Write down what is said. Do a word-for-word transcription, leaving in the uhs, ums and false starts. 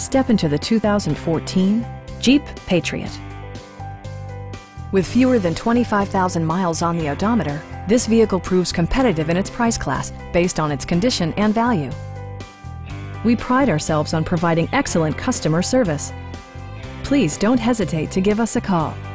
Step into the two thousand fourteen Jeep Patriot. With fewer than twenty-five thousand miles on the odometer, this vehicle proves competitive in its price class based on its condition and value. We pride ourselves on providing excellent customer service. Please don't hesitate to give us a call.